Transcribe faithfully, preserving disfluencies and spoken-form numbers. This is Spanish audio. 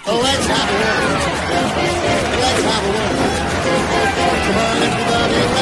Well, let's have a word. Let's have a word. Come on, everybody.